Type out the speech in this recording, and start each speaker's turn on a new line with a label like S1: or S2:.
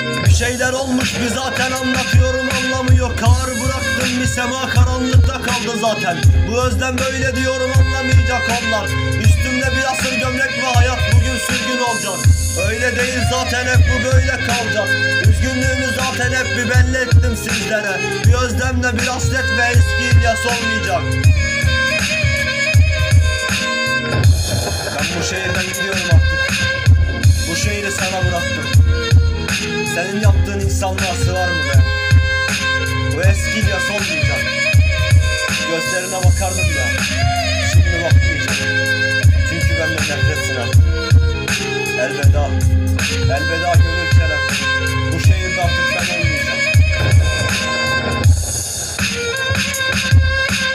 S1: Bir şeyler olmuş bir zaten anlatıyorum anlamı yok. Kar bıraktım bir sema karanlıkta kaldı zaten. Bu özlem böyle diyorum anlamayacak onlar. Üstümde bir asır gömlek ve hayat bugün sürgün olacak. Öyle değil zaten hep bu böyle kalacak. Üzgünlüğümü zaten hep bir belli ettim sizlere. Bir özlemle bir hasret ve eski İlyas olmayacak. Ben bu şehirden gidiyorum artık. Bu şehri sana bıraktım. Senin yaptığın insanlığa sığar mı be? Bu eski İlyas olmayacak. Gözlerine bakardım ya. Şimdi bakmayacağım. Çünkü benden nefretsin artık. Elveda. Elveda.